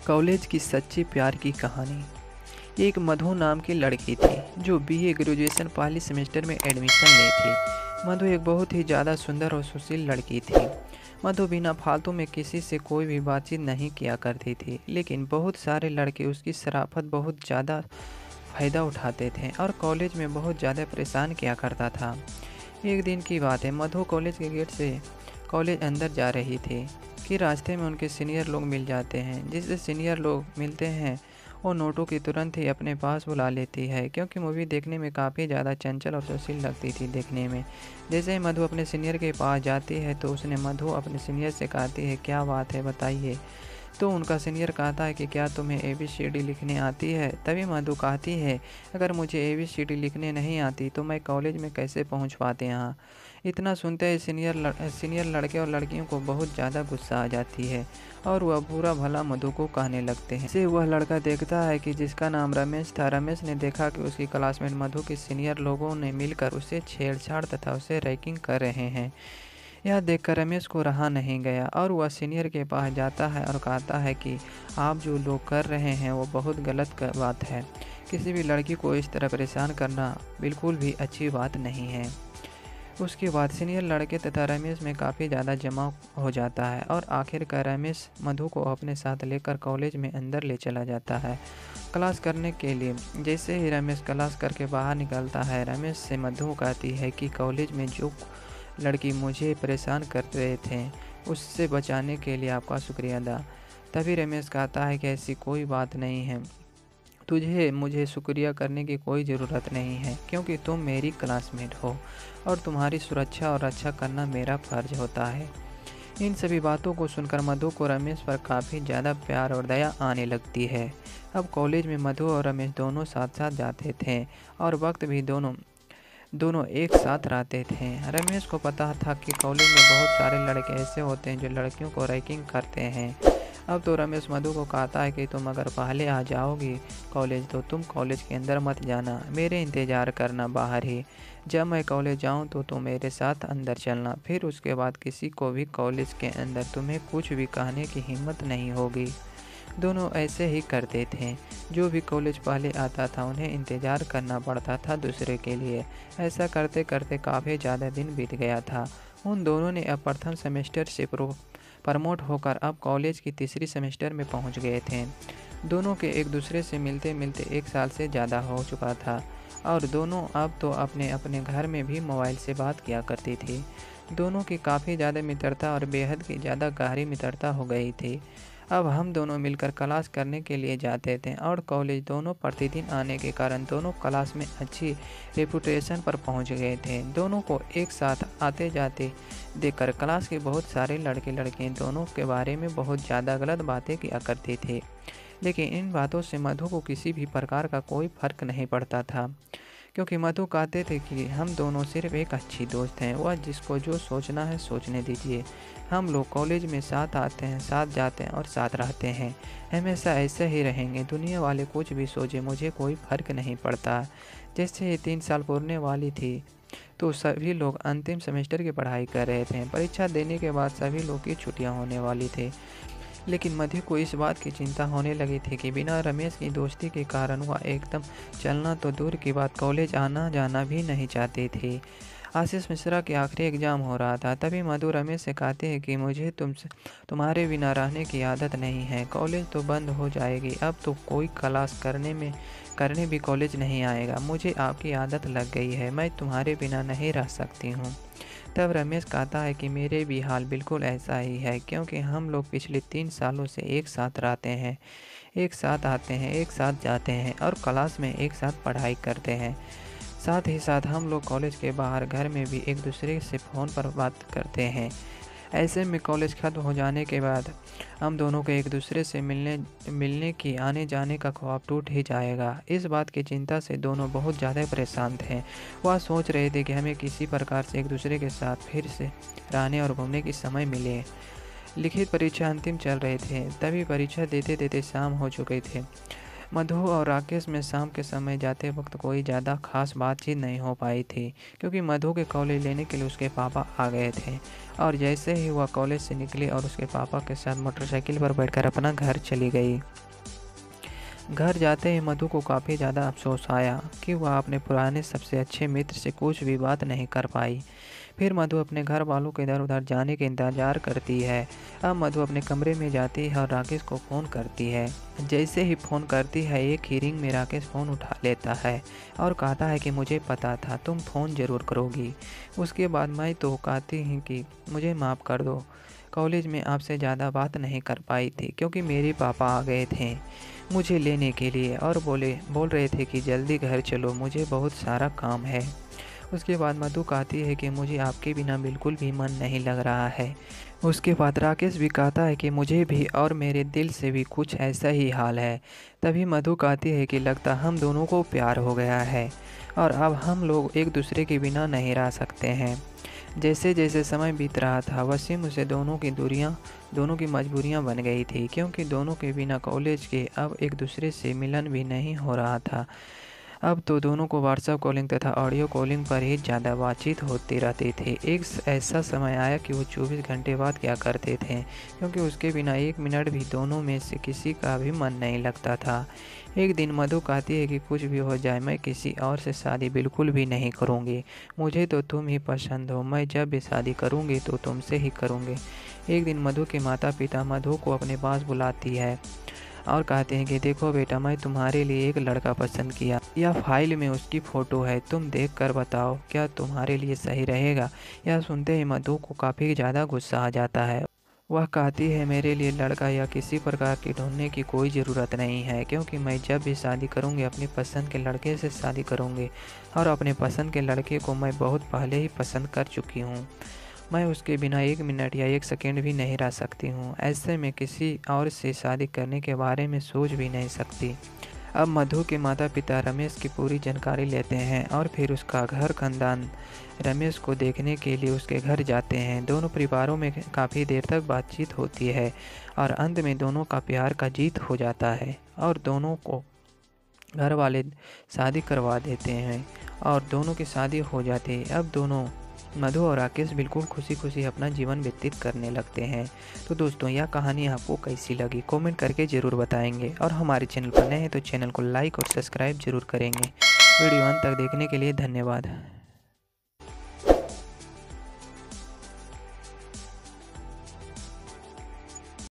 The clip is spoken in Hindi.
कॉलेज की सच्ची प्यार की कहानी। एक मधु नाम की लड़की थी जो बीए ग्रेजुएशन पहले सेमेस्टर में एडमिशन ली थी। मधु एक बहुत ही ज़्यादा सुंदर और सुशील लड़की थी। मधु बिना फालतू में किसी से कोई भी बातचीत नहीं किया करती थी, लेकिन बहुत सारे लड़के उसकी शराफत बहुत ज़्यादा फ़ायदा उठाते थे और कॉलेज में बहुत ज़्यादा परेशान किया करता था। एक दिन की बात है, मधु कॉलेज के गेट से कॉलेज अंदर जा रही थी कि रास्ते में उनके सीनियर लोग मिल जाते हैं। जिससे सीनियर लोग मिलते हैं वो नोटू की तुरंत ही अपने पास बुला लेती है, क्योंकि मूवी देखने में काफ़ी ज़्यादा चंचल और सुशील लगती थी देखने में। जैसे ही मधु अपने सीनियर के पास जाती है तो उसने मधु अपने सीनियर से कहती है, क्या बात है बताइए। तो उनका सीनियर कहता है कि क्या तुम्हें ABCD लिखने आती है। तभी मधु कहती है, अगर मुझे ABCD लिखने नहीं आती तो मैं कॉलेज में कैसे पहुंच पाते यहाँ। इतना सुनते ही सीनियर लड़के और लड़कियों को बहुत ज़्यादा गुस्सा आ जाती है और वह बुरा भला मधु को कहने लगते हैं। इसे वह लड़का देखता है कि जिसका नाम रमेश था। रमेश ने देखा कि उसकी क्लासमेट मधु के सीनियर लोगों ने मिलकर उसे छेड़छाड़ तथा उसे रैगिंग कर रहे हैं। यह देखकर रमेश को रहा नहीं गया और वह सीनियर के पास जाता है और कहता है कि आप जो लोग कर रहे हैं वो बहुत गलत बात है। किसी भी लड़की को इस तरह परेशान करना बिल्कुल भी अच्छी बात नहीं है। उसके बाद सीनियर लड़के तथा रमेश में काफ़ी ज़्यादा जमाव हो जाता है और आखिरकार रमेश मधु को अपने साथ लेकर कॉलेज में अंदर ले चला जाता है क्लास करने के लिए। जैसे ही रमेश क्लास करके बाहर निकलता है, रमेश से मधु कहती है कि कॉलेज में जो लड़की मुझे परेशान कर रहे थे उससे बचाने के लिए आपका शुक्रिया अदा। तभी रमेश कहता है कि ऐसी कोई बात नहीं है, तुझे मुझे शुक्रिया करने की कोई ज़रूरत नहीं है, क्योंकि तुम मेरी क्लासमेट हो और तुम्हारी सुरक्षा और रक्षा करना मेरा फ़र्ज होता है। इन सभी बातों को सुनकर मधु को रमेश पर काफ़ी ज़्यादा प्यार और दया आने लगती है। अब कॉलेज में मधु और रमेश दोनों साथ साथ जाते थे और वक्त भी दोनों एक साथ रहते थे। रमेश को पता था कि कॉलेज में बहुत सारे लड़के ऐसे होते हैं जो लड़कियों को रैगिंग करते हैं। अब तो रमेश मधु को कहता है कि तुम अगर पहले आ जाओगी कॉलेज तो तुम कॉलेज के अंदर मत जाना, मेरे इंतज़ार करना बाहर ही। जब मैं कॉलेज जाऊं तो तुम मेरे साथ अंदर चलना, फिर उसके बाद किसी को भी कॉलेज के अंदर तुम्हें कुछ भी कहने की हिम्मत नहीं होगी। दोनों ऐसे ही करते थे। जो भी कॉलेज पहले आता था उन्हें इंतज़ार करना पड़ता था दूसरे के लिए। ऐसा करते करते काफ़ी ज़्यादा दिन बीत गया था। उन दोनों ने अब प्रथम सेमेस्टर से प्रमोट होकर अब कॉलेज की तीसरी सेमेस्टर में पहुंच गए थे। दोनों के एक दूसरे से मिलते मिलते 1 साल से ज़्यादा हो चुका था और दोनों अब तो अपने अपने घर में भी मोबाइल से बात किया करती थी। दोनों की काफ़ी ज़्यादा मित्रता और बेहद की ज़्यादा गहरी मित्रता हो गई थी। अब हम दोनों मिलकर क्लास करने के लिए जाते थे और कॉलेज दोनों प्रतिदिन आने के कारण दोनों क्लास में अच्छी रेपुटेशन पर पहुंच गए थे। दोनों को एक साथ आते जाते देखकर क्लास के बहुत सारे लड़के लड़कियां दोनों के बारे में बहुत ज़्यादा गलत बातें किया करते थे, लेकिन इन बातों से मधु को किसी भी प्रकार का कोई फ़र्क नहीं पड़ता था, क्योंकि मधु कहते थे कि हम दोनों सिर्फ एक अच्छी दोस्त हैं, वह जिसको जो सोचना है सोचने दीजिए। हम लोग कॉलेज में साथ आते हैं, साथ जाते हैं और साथ रहते हैं, हमेशा ऐसे ही रहेंगे। दुनिया वाले कुछ भी सोचे, मुझे कोई फ़र्क नहीं पड़ता। जैसे ही 3 साल पूरने वाली थी तो सभी लोग अंतिम सेमेस्टर की पढ़ाई कर रहे थे। परीक्षा देने के बाद सभी लोग की छुट्टियाँ होने वाली थी, लेकिन मधु को इस बात की चिंता होने लगी थी कि बिना रमेश की दोस्ती के कारण वह एकदम चलना तो दूर की बात कॉलेज आना जाना भी नहीं चाहती थी। आशीष मिश्रा के आखिरी एग्ज़ाम हो रहा था। तभी मधु रमेश से कहते हैं कि मुझे तुम्हारे बिना रहने की आदत नहीं है। कॉलेज तो बंद हो जाएगी, अब तो कोई क्लास करने भी कॉलेज नहीं आएगा। मुझे आपकी आदत लग गई है, मैं तुम्हारे बिना नहीं रह सकती हूँ। तब रमेश कहता है कि मेरे भी हाल बिल्कुल ऐसा ही है, क्योंकि हम लोग पिछले 3 सालों से एक साथ रहते हैं, एक साथ आते हैं, एक साथ जाते हैं और क्लास में एक साथ पढ़ाई करते हैं। साथ ही साथ हम लोग कॉलेज के बाहर घर में भी एक दूसरे से फ़ोन पर बात करते हैं। ऐसे में कॉलेज खत्म हो जाने के बाद हम दोनों को एक दूसरे से मिलने की आने जाने का ख्वाब टूट ही जाएगा। इस बात की चिंता से दोनों बहुत ज़्यादा परेशान थे। वह सोच रहे थे कि हमें किसी प्रकार से एक दूसरे के साथ फिर से रहने और घूमने की समय मिले। लिखित परीक्षा अंतिम चल रहे थे, तभी परीक्षा देते देते शाम हो चुके थे। मधु और राकेश में शाम के समय जाते वक्त कोई ज़्यादा खास बातचीत नहीं हो पाई थी, क्योंकि मधु के कॉलेज लेने के लिए उसके पापा आ गए थे। और जैसे ही वह कॉलेज से निकली और उसके पापा के साथ मोटरसाइकिल पर बैठकर अपना घर चली गई। घर जाते ही मधु को काफ़ी ज़्यादा अफसोस आया कि वह अपने पुराने सबसे अच्छे मित्र से कुछ भी बात नहीं कर पाई। फिर मधु अपने घर वालों के इधर उधर जाने के इंतज़ार करती है। अब मधु अपने कमरे में जाती है और राकेश को फ़ोन करती है। जैसे ही फ़ोन करती है, एक ही रिंग में राकेश फ़ोन उठा लेता है और कहता है कि मुझे पता था तुम फ़ोन ज़रूर करोगी। उसके बाद मैं तो कहती हूँ कि मुझे माफ़ कर दो, कॉलेज में आपसे ज़्यादा बात नहीं कर पाई थी क्योंकि मेरे पापा आ गए थे मुझे लेने के लिए और बोल रहे थे कि जल्दी घर चलो, मुझे बहुत सारा काम है। उसके बाद मधु कहती है कि मुझे आपके बिना बिल्कुल भी मन नहीं लग रहा है। उसके बाद राकेश भी कहता है कि मुझे भी और मेरे दिल से भी कुछ ऐसा ही हाल है। तभी मधु कहती है कि लगता हम दोनों को प्यार हो गया है और अब हम लोग एक दूसरे के बिना नहीं रह सकते हैं। जैसे जैसे समय बीत रहा था, वसीम से दोनों की मजबूरियां बन गई थी, क्योंकि दोनों के बिना कॉलेज के अब एक दूसरे से मिलन भी नहीं हो रहा था। अब तो दोनों को व्हाट्सएप कॉलिंग तथा ऑडियो कॉलिंग पर ही ज़्यादा बातचीत होती रहती थी। एक ऐसा समय आया कि वो 24 घंटे बाद क्या करते थे, क्योंकि उसके बिना एक मिनट भी दोनों में से किसी का भी मन नहीं लगता था। एक दिन मधु कहती है कि कुछ भी हो जाए, मैं किसी और से शादी बिल्कुल भी नहीं करूँगी। मुझे तो तुम ही पसंद हो, मैं जब भी शादी करूँगी तो तुमसे ही करूँगी। एक दिन मधु के माता पिता मधु को अपने पास बुलाती है और कहते हैं कि देखो बेटा, मैं तुम्हारे लिए एक लड़का पसंद किया। यह फाइल में उसकी फ़ोटो है, तुम देख कर बताओ क्या तुम्हारे लिए सही रहेगा। यह सुनते ही मधु को काफ़ी ज़्यादा गुस्सा आ जाता है। वह कहती है मेरे लिए लड़का या किसी प्रकार की ढूंढने की कोई ज़रूरत नहीं है, क्योंकि मैं जब भी शादी करूंगी अपनी पसंद के लड़के से शादी करूंगी और अपने पसंद के लड़के को मैं बहुत पहले ही पसंद कर चुकी हूँ। मैं उसके बिना एक मिनट या एक सेकेंड भी नहीं रह सकती हूँ। ऐसे में किसी और से शादी करने के बारे में सोच भी नहीं सकती। अब मधु के माता पिता रमेश की पूरी जानकारी लेते हैं और फिर उसका घर खानदान रमेश को देखने के लिए उसके घर जाते हैं। दोनों परिवारों में काफ़ी देर तक बातचीत होती है और अंत में दोनों का प्यार का जीत हो जाता है और दोनों को घर वाले शादी करवा देते हैं और दोनों की शादी हो जाती है। अब दोनों मधु और राकेश बिल्कुल खुशी खुशी अपना जीवन व्यतीत करने लगते हैं। तो दोस्तों, यह कहानी आपको कैसी लगी कमेंट करके ज़रूर बताएंगे और हमारे चैनल पर नए हैं तो चैनल को लाइक और सब्सक्राइब जरूर करेंगे। वीडियो अंत तक देखने के लिए धन्यवाद।